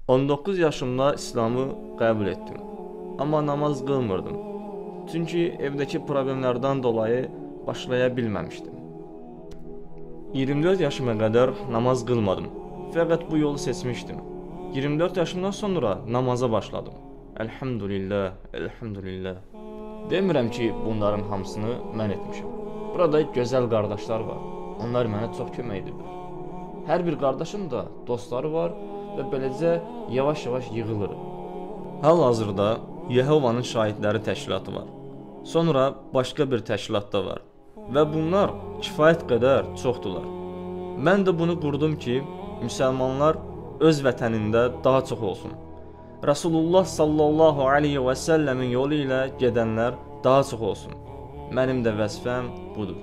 19 yaşımda İslamı qəbul etdim. Amma namaz qılmırdım. Çünki evdəki problemlərdən dolayı başlaya bilməmişdim. 24 yaşıma qədər namaz qılmadım. Fəqət bu yolu seçmişdim. 24 yaşımdan sonra namaza başladım. Elhamdülillah, elhamdülillah. Demirəm ki, bunların hamısını mən etmişəm. Burada gözəl qardaşlar var. Onlar mənə çox kömək edirlər. Hər bir qardaşın da dostları var və beləcə yavaş-yavaş yığılır. Hal-hazırda Yehovanın Şahidləri təşkilatı var. Sonra başqa bir təşkilat da var. Və bunlar kifayət qədər çoxdular. Mən də bunu qurdum ki, müsəlmanlar öz vətənində daha çox olsun. Rasulullah sallallahu aleyhi və səlləmin yolu ilə gedənlər daha çox olsun. Mənim də vəzifəm budur.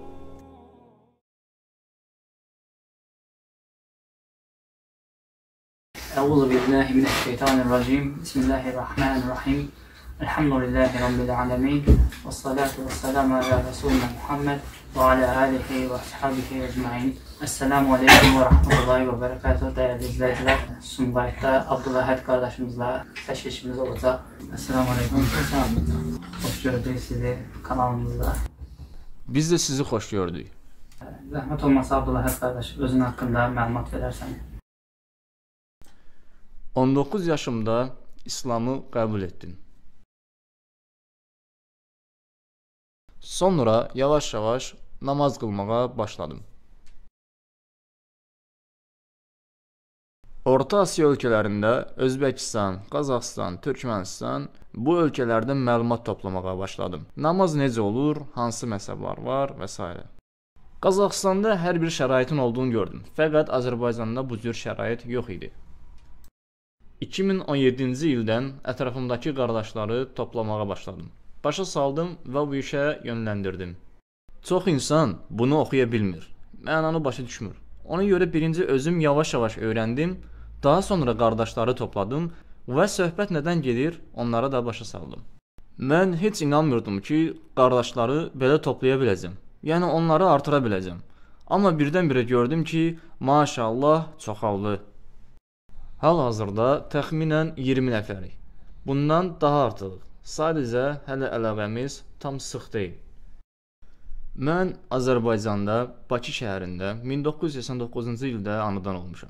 Euzu billahi mineşşeytanirracim. Bismillahirrahmanirrahim. Elhamdülillahi rabbil alamin. Ves salatu vesselamu ala resulina Muhammed ve ala alihi ve ashabihi ecmaîn. Esselamu aleyküm ve rahmetullahi ve berekatuhu değerli izleyiciler. Sumqayıtda Abdülahad qardaşımızla təşkilimiz olacaq. Esselamu aleyküm. Xoş gördük sizi kanalımızda. Biz də sizi xoş gördük. Zəhmət olmasa Abdülahad qardaş özün haqqında məlumat verərsən. 19 yaşımda İslamı qəbul etdim. Sonra yavaş-yavaş namaz qılmağa başladım. Orta Asiya ölkələrində Özbəkistan, Qazaxıstan, Türkmənistan bu ölkələrdən məlumat toplamağa başladım. Namaz necə olur, hansı məzhəblər var və s. Qazaxıstanda hər bir şəraitin olduğunu gördüm. Fəqət Azərbaycanda bu cür şərait yox idi. 2017-ci ildən ətrafımdakı qardaşları toplamağa başladım. Başa saldım və bu işə yönləndirdim. Çox insan bunu oxuya bilmir, mənanı başa düşmür. Ona görə birinci özüm yavaş-yavaş öyrəndim, daha sonra qardaşları topladım və söhbət nədən gedir, onlara da başa saldım. Mən heç inanmıyordum ki, qardaşları belə toplaya biləcəm, yəni onları artıra biləcəm. Amma birdən-birə gördüm ki, maşallah çoxaldı. Hal-hazırda təxminən 20 nəfərik. Bundan daha artıq. Sadəcə hələ əlaqəmiz tam sıx deyil. Mən Azərbaycanda, Bakı şəhərində 1989-cu ildə anadan olmuşam.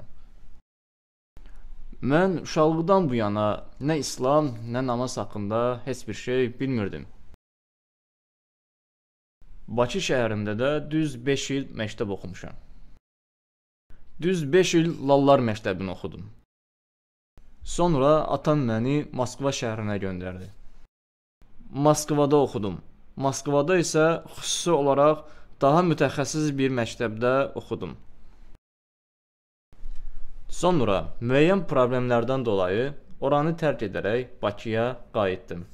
Mən uşaqlıqdan bu yana nə İslam, nə namaz haqqında heç bir şey bilmirdim. Bakı şəhərində də düz 5 il məktəb oxumuşam. Düz 5 il Lallar məktəbini oxudum. Sonra atam məni Moskva şəhərinə göndərdi. Moskvada oxudum. Moskvada isə xüsusi olaraq daha mütəxəssis bir məktəbdə oxudum. Sonra müəyyən problemlərdən dolayı oranı tərk edərək Bakıya qayıtdım.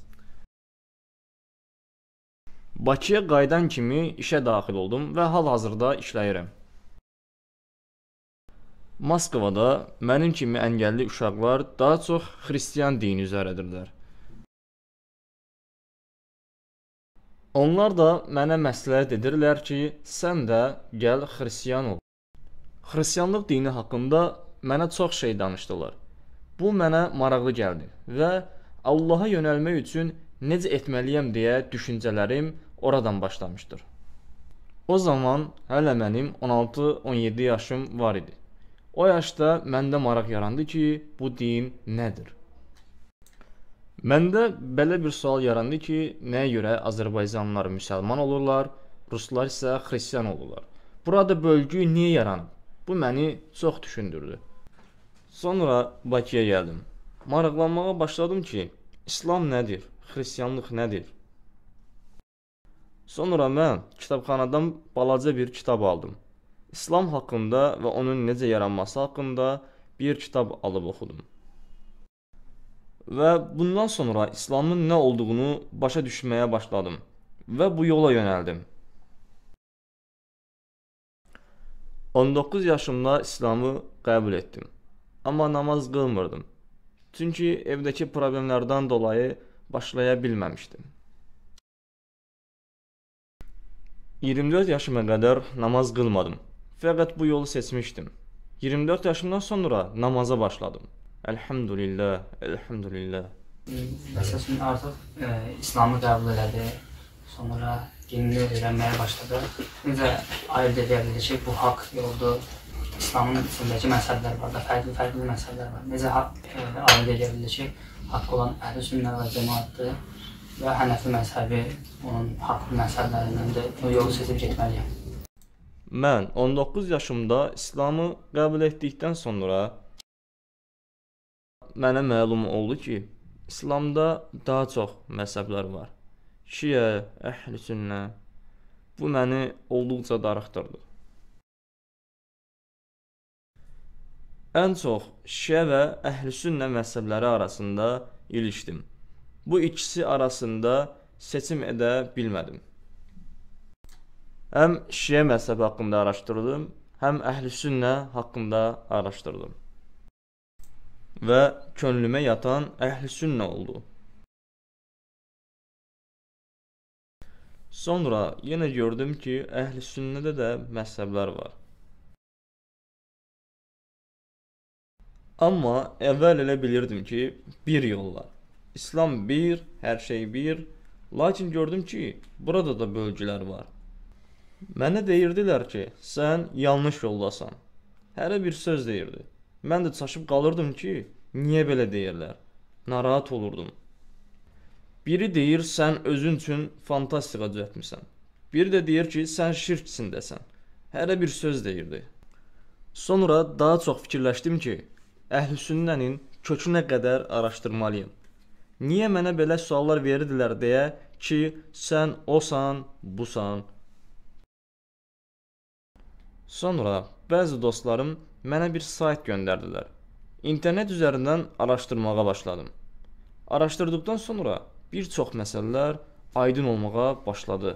Bakıya qayıdan kimi işə daxil oldum və hal-hazırda işləyirəm. Moskvada mənim kimi əngəlli uşaqlar daha çox xristiyan dini üzərədirlər. Onlar da mənə məsləhət edirlər ki, sən də gəl xristiyan ol. Xristiyanlıq dini haqqında mənə çox şey danışdılar. Bu mənə maraqlı gəldi və Allaha yönəlmək üçün necə etməliyəm deyə düşüncələrim oradan başlamışdır. O zaman hələ mənim 16-17 yaşım var idi. O yaşda məndə maraq yarandı ki, bu din nədir? Məndə belə bir sual yarandı ki, nəyə görə Azərbaycanlılar müsəlman olurlar, ruslar isə xristiyan olurlar? Burada bölgü niyə yaranıb? Bu məni çox düşündürdü. Sonra Bakıya gəldim. Maraqlanmağa başladım ki, İslam nədir, xristiyanlıq nədir? Sonra mən kitabxanadan balaca bir kitab aldım. İslam haqqında və onun necə yaranması haqqında bir kitab alıb oxudum. Və bundan sonra İslamın nə olduğunu başa düşməyə başladım və bu yola yönəldim. 19 yaşımda İslamı qəbul etdim. Amma namaz qılmırdım. Çünki evdəki problemlərdən dolayı başlaya bilməmişdim. 24 yaşıma qədər namaz qılmadım. Fəqət bu yolu seçmişdim. 24 yaşımdan sonra namaza başladım. Elhamdülillah, elhamdülillah. Məsəl üçün artıq İslamı qəbul elədi, sonra dinini öyrənməyə başladı. Necə ayırt edə bilir ki, bu haqq yoldur, İslamın içindəki məsələlər var da, fərqli məsələlər var. Necə ayırt edə bilir ki, haqq olan Əhl-i-Sünnə və cəmaatdır və Hənəfi məzhəbi onun haqlı məsələlərindəndir, o yolu seçib getməliyəm. Mən 19 yaşımda İslamı qəbul etdikdən sonra mənə məlum oldu ki, İslamda daha çox məzhəblər var. Şiə, Əhl-i-Sünnə. Bu məni olduqca darıxdırdı. Ən çox Şiə və Əhl-i-Sünnə məzhəbləri arasında ilişdim. Bu ikisi arasında seçim edə bilmədim. Həm Şiə məzhəbi haqqında araşdırdım, həm Əhl-i-Sünnə haqqında araşdırdım. Və könlümə yatan Əhl-i-Sünnə oldu. Sonra yenə gördüm ki, Əhl-i-Sünnədə də məzhəblər var. Amma əvvəl elə bilirdim ki, bir yol var. İslam bir, hər şey bir. Lakin gördüm ki, burada da bölgülər var. Mənə deyirdilər ki, sən yanlış yoldasan. Hərə bir söz deyirdi. Mən də çaşıb qalırdım ki, niyə belə deyirlər? Narahat olurdum. Biri deyir, sən özün üçün fantastika düzəltmisən. Biri də deyir ki, sən şirk içindəsən. Hərə bir söz deyirdi. Sonra daha çox fikirləşdim ki, Əhl-i-Sünnənin kökünə qədər araşdırmalıyım. Niyə mənə belə suallar verirdilər deyə ki, sən osan, busan. Sonra bəzi dostlarım mənə bir sayt göndərdilər. İnternet üzərindən araşdırmağa başladım. Araşdırdıqdan sonra bir çox məsələlər aydın olmağa başladı.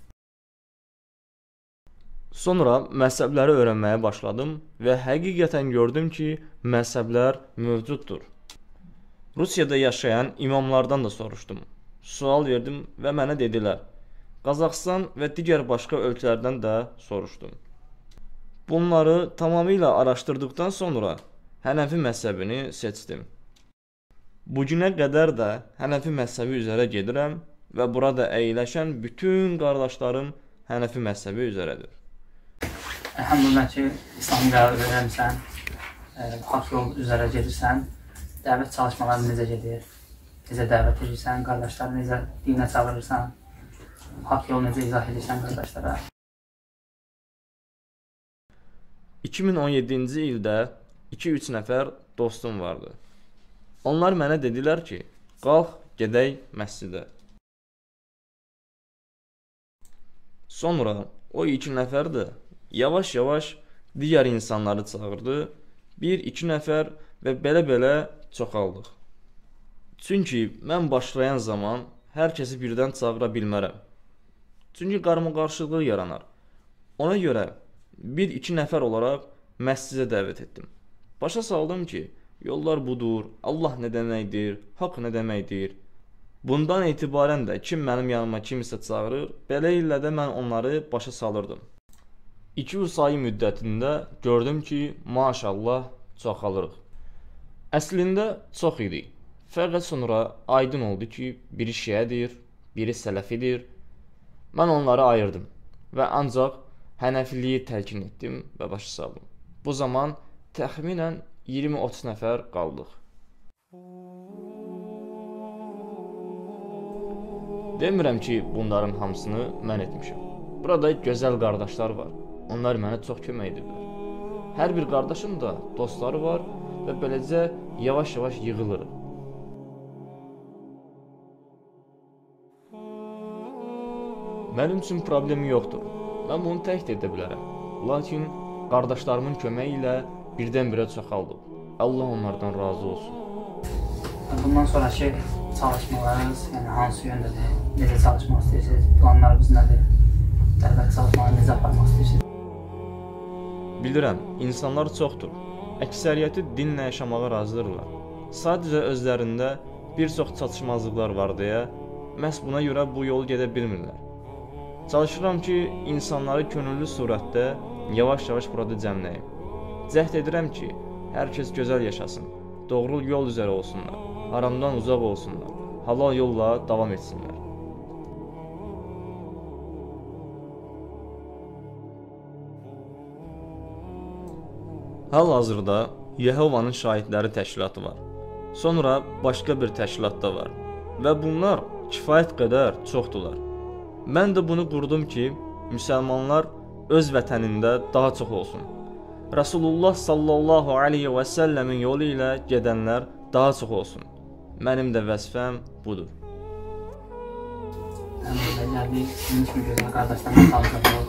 Sonra məzhəbləri öyrənməyə başladım və həqiqətən gördüm ki, məzhəblər mövcuddur. Rusiyada yaşayan imamlardan da soruşdum. Sual verdim və mənə dedilər. Qazaxıstan və digər başqa ölkələrdən də soruşdum. Bunları tamamilə araşdırdıqdan sonra Hənəfi məzhəbini seçdim. Bugünə qədər də Hənəfi məzhəbi üzərə gedirəm və burada əyləşən bütün qardaşlarım Hənəfi məzhəbi üzərədir. Əlhamdülillah ki, İslamı qəbul edirsən, haqq yol üzərə gedirsən, dəvət çalışmaları necə gedir, necə dəvət edirsən, qardaşları necə dinə çağırırsan, haqq yolu necə izah edirsən qardaşlara. 2017-ci ildə 2-3 nəfər dostum vardı. Onlar mənə dedilər ki, qalx, gedək məscidə. Sonra o 2 nəfər də yavaş-yavaş digər insanları çağırdı. 1-2 nəfər və belə-belə çoxaldıq. Çünki mən başlayan zaman hər kəsi birdən çağıra bilmərəm. Çünki qarmaqarışıqlıq yaranar. Ona görə 1-2 nəfər olaraq məscidə dəvət etdim. Başa saldım ki, yollar budur, Allah nə deməkdir, haqq nə deməkdir. Bundan etibarən də kim mənim yanıma kimisə çağırır, belə ilə də mən onları başa salırdım. 2-3 ay müddətində gördüm ki, maşallah çoxalırıq. Əslində çox idi. Fəqət sonra aydın oldu ki, biri şiədir, biri sələfidir. Mən onları ayırdım və ancaq Hənəfiliyi təlkin etdim və başa saldım. Bu zaman təxminən 20-30 nəfər qaldıq. Demirəm ki, bunların hamısını mən etmişəm. Burada gözəl qardaşlar var. Onlar mənə çox kömək edirlər. Hər bir qardaşın da dostları var və beləcə yavaş-yavaş yığılırıq. Mənim üçün problemi yoxdur. Mən bunu tək də edə bilərəm. Lakin qardaşlarımın köməyi ilə birdən-birə çoxaldıq. Allah onlardan razı olsun. Bundan sonraki çalışmalarınız hansı yöndədir? Necə çalışmaq istəyirsiniz? Planlarınız nədir? Dəvət çalışmalarını necə aparmaq istəyirsiniz? Bilirəm, insanlar çoxdur. Əksəriyyəti dinlə yaşamağa razıdırlar. Sadəcə özlərində bir çox çatışmazlıqlar var deyə, məhz buna görə bu yolu gedə bilmirlər. Çalışıram ki, insanları könüllü surətdə yavaş-yavaş burada cəmləyim. Cəhd edirəm ki, hər kəs gözəl yaşasın. doğru yol üzərə olsunlar, haramdan uzaq olsunlar, halal yolla davam etsinlər. Hal-hazırda Yehovanın Şahidləri təşkilatı var. Sonra başqa bir təşkilat da var və bunlar kifayət qədər çoxdular. Mən də bunu qurdum ki, müsəlmanlar öz vətənində daha çox olsun. Rasulullah sallallahu aleyhi və səlləmin yolu ilə gedənlər daha çox olsun. Mənim də vəzifəm budur. Gəldik, sizin kimi gözəl qardaşlarımla tanışdıq.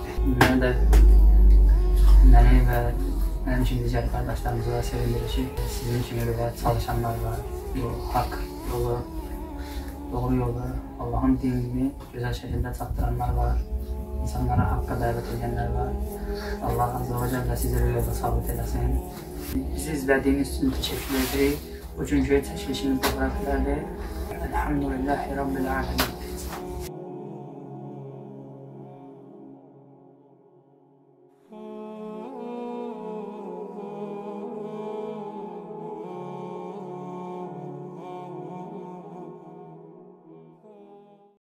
Məni və mənim kimi digər qardaşlarımızı da sevindirir ki, sizin kimi belə çalışanlar var. Bu haqq yolu, doğru yolu, Allahın dinini gözəl şəkildə çatdıranlar var. İnsanlara haqqa dəvət edənlər var. Allah azə və cəllə sizləri yolda sabit eləsin. Bizi izlədiyiniz üçün təşəkkür edirik. Bugünkü çəkilişimiz bu qədər. Elhamdülillahi Rabbil alemin.